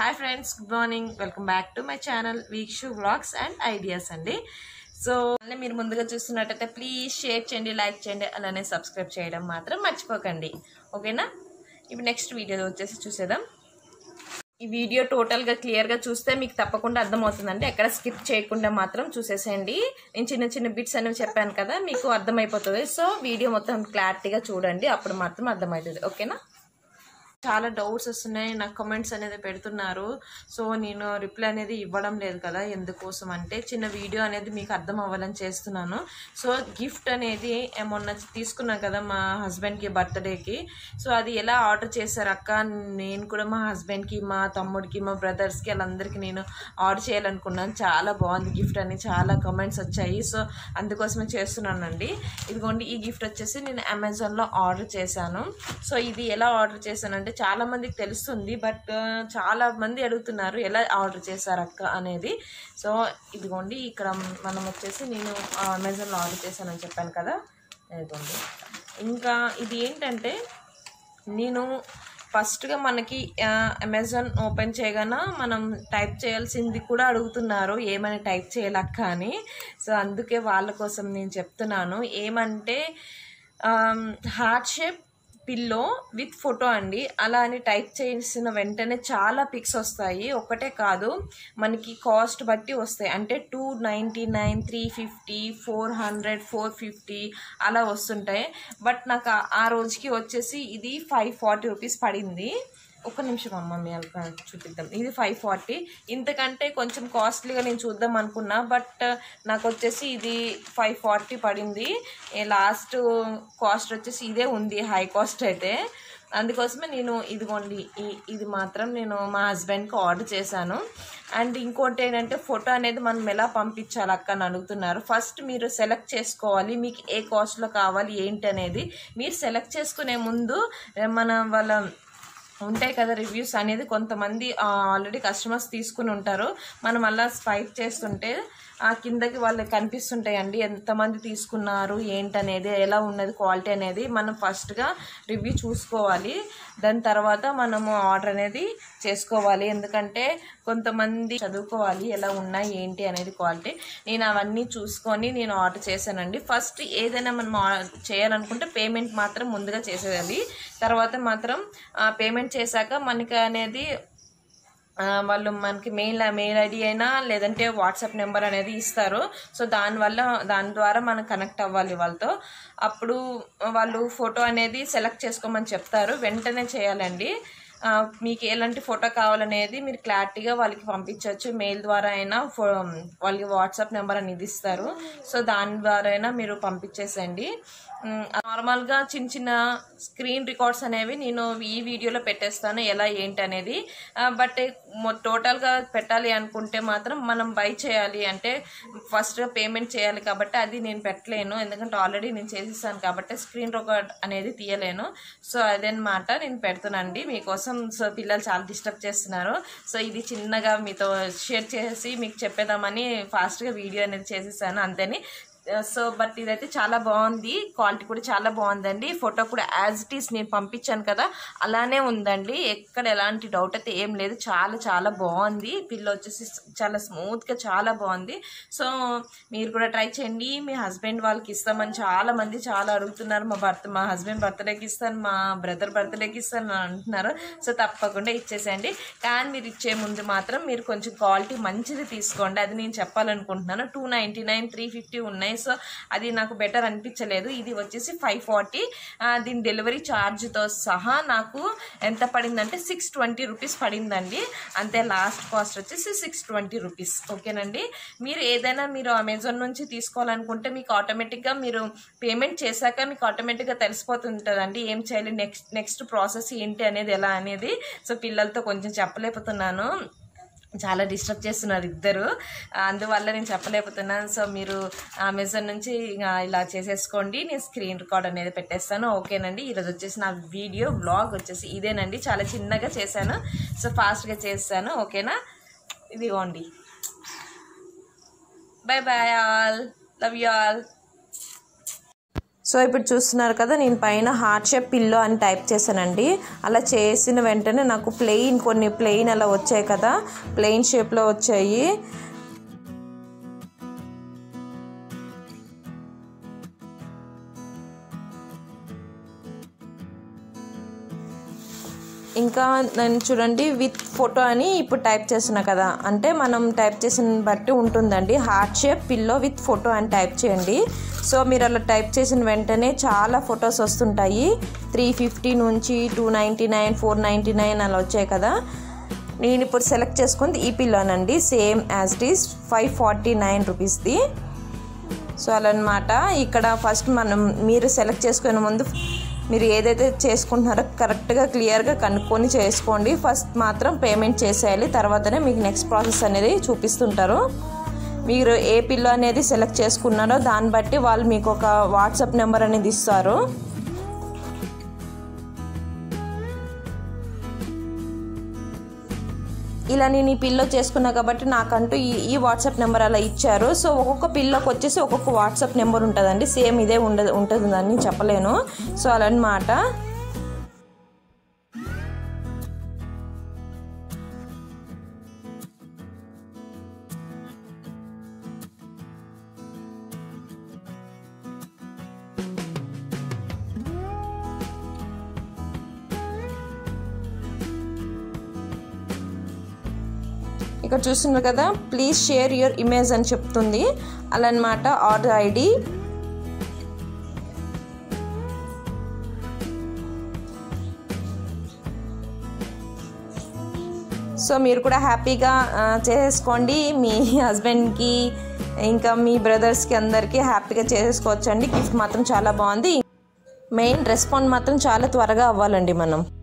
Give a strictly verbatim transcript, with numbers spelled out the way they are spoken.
Hi friends, good morning. Welcome back to my channel Veekshu Vlogs and Ideas andi. So మీరు ముందుగా చూస్తున్నట్టయితే please share చేయండి, like చేయండి, అలానే సబ్స్క్రైబ్ చేయడం మాత్రం మర్చిపోకండి. ఓకేనా? ఇప్పుడు నెక్స్ట్ వీడియో వచ్చేసి చూసేద్దాం. ఈ వీడియో టోటల్ గా క్లియర్ గా చూస్తే మీకు తప్పకుండా అర్థమవుతుందండి. ఎక్కడ స్కిప్ చేయకుండా మాత్రం చూసేసేయండి. నేను చిన్న చిన్న బిట్స్ అనేవి చెప్పాను కదా, మీకు అర్థమైపోతుంది. సో వీడియో మొత్తం క్లారిటీగా చూడండి, అప్పుడు మాత్రం అర్థమవుతుంది. ఓకేనా? చాలా డౌట్స్ వస్తున్నాయి, నాకు కమెంట్స్ అనేది పెడుతున్నారు. సో నేను రిప్లై అనేది ఇవ్వడం లేదు కదా, ఎందుకోసం అంటే చిన్న వీడియో అనేది మీకు అర్థం అవ్వాలని చేస్తున్నాను. సో గిఫ్ట్ అనేది మొన్న తీసుకున్నాను కదా మా హస్బెండ్కి బర్త్డేకి. సో అది ఎలా ఆర్డర్ చేశారు అక్క, నేను కూడా మా హస్బెండ్కి, మా తమ్ముడికి, మా బ్రదర్స్కి వాళ్ళందరికీ నేను ఆర్డర్ చేయాలనుకున్నాను. చాలా బాగుంది గిఫ్ట్ అని చాలా కమెంట్స్ వచ్చాయి. సో అందుకోసమే చేస్తున్నానండి. ఇదిగోండి, ఈ గిఫ్ట్ వచ్చేసి నేను అమెజాన్లో ఆర్డర్ చేశాను. సో ఇది ఎలా ఆర్డర్ చేశానంటే చాలా మందికి తెలుస్తుంది, బట్ చాలా మంది అడుగుతున్నారు ఎలా ఆర్డర్ చేశారు అక్క అనేది. సో ఇదిగోండి, ఇక్కడ మనం వచ్చేసి నేను అమెజాన్లో ఆర్డర్ చేశానని చెప్పాను కదా, ఇదిగోండి. ఇంకా ఇది ఏంటంటే నేను ఫస్ట్గా మనకి అమెజాన్ ఓపెన్ చేయగానే మనం టైప్ చేయాల్సింది కూడా అడుగుతున్నారు, ఏమని టైప్ చేయాలక్క అని. సో అందుకే వాళ్ళ కోసం నేను చెప్తున్నాను. ఏమంటే heart shape pillow with photo అండి. అలా అని టైప్ చేసిన వెంటనే చాలా పిక్స్ వస్తాయి, ఒకటే కాదు మనకి కాస్ట్ బట్టి వస్తాయి. అంటే two ninety nine three fifty four hundred four fifty అలా వస్తుంటాయి. బట్ నాకు ఆ రోజుకి వచ్చేసి ఇది ఫైవ్ ఫార్టీ రూపీస్ పడింది. ఒక్క నిమిషం అమ్మ మీ చూపిద్దాం. ఇది ఫైవ్ ఫార్టీ, ఇంతకంటే కొంచెం కాస్ట్లీగా నేను చూద్దాం అనుకున్నా, బట్ నాకు వచ్చేసి ఇది ఫైవ్ ఫార్టీ పడింది. లాస్ట్ కాస్ట్ వచ్చేసి ఇదే ఉంది, హై కాస్ట్ అయితే. అందుకోసమే నేను ఇదిగోండి ఇది మాత్రం నేను మా హస్బెండ్కి ఆర్డర్ చేశాను. అండ్ ఇంకోటి ఏంటంటే ఫోటో అనేది మనం ఎలా పంపించాలి అక్క అని అడుగుతున్నారు. ఫస్ట్ మీరు సెలెక్ట్ చేసుకోవాలి మీకు ఏ కాస్ట్లో కావాలి ఏంటి అనేది. మీరు సెలెక్ట్ చేసుకునే ముందు మన వాళ్ళ ఉంటాయి కదా రివ్యూస్ అనేది, కొంతమంది ఆల్రెడీ కస్టమర్స్ తీసుకుని ఉంటారు. మనం అలా స్వైప్ చేస్తుంటే ఆ కిందకి వాళ్ళు కనిపిస్తుంటాయండి ఎంతమంది తీసుకున్నారు ఏంటనేది, ఎలా ఉన్నది క్వాలిటీ అనేది. మనం ఫస్ట్గా రివ్యూ చూసుకోవాలి, దాని తర్వాత మనము ఆర్డర్ అనేది చేసుకోవాలి. ఎందుకంటే కొంతమంది చదువుకోవాలి ఎలా ఉన్నాయి ఏంటి అనేది క్వాలిటీ. నేను అవన్నీ చూసుకొని నేను ఆర్డర్ చేశానండి. ఫస్ట్ ఏదైనా మనం చేయాలనుకుంటే పేమెంట్ మాత్రం ముందుగా చేసేయాలి. తర్వాత మాత్రం పేమెంట్ చేశాక మనకి అనేది వాళ్ళు మనకి మెయిల్ మెయిల్ ఐడి అయినా లేదంటే వాట్సాప్ నెంబర్ అనేది ఇస్తారు. సో దానివల్ల దాని ద్వారా మనం కనెక్ట్ అవ్వాలి వాళ్ళతో. అప్పుడు వాళ్ళు ఫోటో అనేది సెలెక్ట్ చేసుకోమని చెప్తారు, వెంటనే చేయాలండి. మీకు ఎలాంటి ఫోటో కావాలనేది మీరు క్లారిటీగా వాళ్ళకి పంపించవచ్చు. మెయిల్ ద్వారా అయినా ఫో వాళ్ళకి వాట్సాప్ నెంబర్ అనేది ఇస్తారు. సో దాని ద్వారా అయినా మీరు పంపించేసండి. నార్మల్గా చిన్న చిన్న స్క్రీన్ రికార్డ్స్ అనేవి నేను ఈ వీడియోలో పెట్టేస్తాను ఎలా ఏంటి అనేది. బట్ టోటల్గా పెట్టాలి అనుకుంటే మాత్రం మనం బై చేయాలి అంటే ఫస్ట్ పేమెంట్ చేయాలి కాబట్టి అది నేను పెట్టలేను, ఎందుకంటే ఆల్రెడీ నేను చేసేసాను కాబట్టి స్క్రీన్ రికార్డ్ అనేది తీయలేను. సో అదనమాట నేను పెడుతున్నానండి మీకోసం. సో పిల్లలు చాలా డిస్టర్బ్ చేస్తున్నారు. సో ఇది చిన్నగా మీతో షేర్ చేసి మీకు చెప్పేద్దామని ఫాస్ట్గా వీడియో అనేది చేసేసాను అంతేని. సో బట్ ఇదైతే చాలా బాగుంది, క్వాలిటీ కూడా చాలా బాగుందండి. ఫోటో కూడా యాజ్ ఇట్ ఈస్ నేను పంపించాను కదా అలానే ఉందండి, ఎక్కడ ఎలాంటి డౌట్ అయితే ఏం లేదు. చాలా చాలా బాగుంది, పిల్ల వచ్చేసి చాలా స్మూత్గా చాలా బాగుంది. సో మీరు కూడా ట్రై చేయండి. మీ హస్బెండ్ వాళ్ళకి ఇస్తామని చాలా మంది చాలా అడుగుతున్నారు. మా భర్త మా హస్బెండ్ బర్త్డేకి ఇస్తాను, మా బ్రదర్ బర్త్డేకి ఇస్తాను అని అంటున్నారు. సో తప్పకుండా ఇచ్చేసేయండి. కానీ మీరు ఇచ్చే ముందు మాత్రం మీరు కొంచెం క్వాలిటీ మంచిది తీసుకోండి, అది నేను చెప్పాలనుకుంటున్నాను. Two ninety nine three fifty ఉన్నాయి. సో అది నాకు బెటర్ అనిపించలేదు. ఇది వచ్చేసి ఫైవ్ ఫార్టీ, దీని డెలివరీ ఛార్జ్తో సహా నాకు ఎంత పడిందంటే సిక్స్ ట్వంటీ రూపీస్ పడిందండి అంతే. లాస్ట్ కాస్ట్ వచ్చేసి సిక్స్ ట్వంటీ రూపీస్. ఓకేనండి. మీరు ఏదైనా మీరు అమెజాన్ నుంచి తీసుకోవాలనుకుంటే మీకు ఆటోమేటిక్గా మీరు పేమెంట్ చేశాక మీకు ఆటోమేటిక్గా తెలిసిపోతుంటుందండి ఏం చేయాలి, నెక్స్ట్ నెక్స్ట్ ప్రాసెస్ ఏంటి అనేది ఎలా అనేది. సో పిల్లలతో కొంచెం చెప్పలేకపోతున్నాను, చాలా డిస్టర్బ్ చేస్తున్నారు ఇద్దరు, అందువల్ల నేను చెప్పలేకపోతున్నాను. సో మీరు అమెజాన్ నుంచి ఇలా చేసేసుకోండి, నేను స్క్రీన్ రికార్డ్ అనేది పెట్టేస్తాను. ఓకేనండి. ఈరోజు వచ్చేసి నా వీడియో వ్లాగ్ వచ్చేసి ఇదేనండి, చాలా చిన్నగా చేశాను. సో ఫాస్ట్గా చేస్తాను. ఓకేనా? ఇదిగోండి. Bye bye all, love you all. So ఇప్పుడు చూస్తున్నారు కదా, నేను పైన హార్ట్ షేప్ పిల్లో అని టైప్ చేశానండి. అలా చేసిన వెంటనే నాకు ప్లెయిన్ కొన్ని ప్లెయిన్ అలా వచ్చాయి కదా, ప్లెయిన్ షేప్లో వచ్చాయి. ఇంకా నేను చూడండి విత్ ఫోటో అని ఇప్పుడు టైప్ చేస్తున్నా కదా, అంటే మనం టైప్ చేసిన బట్టి ఉంటుందండి. Heart shape pillow with photo అని టైప్ చేయండి. సో మీరు అలా టైప్ చేసిన వెంటనే చాలా ఫొటోస్ వస్తుంటాయి. త్రీ ఫిఫ్టీ నుంచి two ninety nine four ninety nine అలా వచ్చాయి కదా. నేను ఇప్పుడు సెలెక్ట్ చేసుకుంది ఈ పిల్లోనండి, same as it is five forty nine రూపీస్ది. సో అలా అనమాట. ఇక్కడ ఫస్ట్ మనం మీరు సెలెక్ట్ చేసుకునే ముందు మీరు ఏదైతే చేసుకుంటున్నారో కరెక్ట్గా క్లియర్గా కనుక్కొని చేసుకోండి. ఫస్ట్ మాత్రం పేమెంట్ చేసేయాలి, తర్వాతనే మీకు నెక్స్ట్ ప్రాసెస్ అనేది చూపిస్తుంటారు. మీరు ఏ పిల్లో అనేది సెలెక్ట్ చేసుకున్నారో దాన్ని బట్టి వాళ్ళు మీకు ఒక వాట్సాప్ నెంబర్ అనేది ఇస్తారు. ఇలా నేను ఈ పిల్లో చేసుకున్నా కాబట్టి నాకంటూ ఈ ఈ వాట్సాప్ నెంబర్ అలా ఇచ్చారు. సో ఒక్కొక్క పిల్లోకి వచ్చేసి ఒక్కొక్క వాట్సాప్ నెంబర్ ఉంటుందండి, సేమ్ ఇదే ఉండదు ఉంటుందని చెప్పలేను. సో అలా అన్నమాట. ఇక్కడ చూస్తున్నారు కదా, ప్లీజ్ షేర్ యువర్ ఇమేజ్ అని చెప్తుంది. అలా అన్నమాట. ఆర్డర్ ఐడి సో మీరు కూడా హ్యాపీగా చేసుకోండి. మీ హస్బెండ్కి ఇంకా మీ బ్రదర్స్కి అందరికీ హ్యాపీగా చేసుకోవచ్చండి. గిఫ్ట్ మాత్రం చాలా బాగుంది. మెయిన్ రెస్పాండ్ మాత్రం చాలా త్వరగా అవ్వాలండి మనం.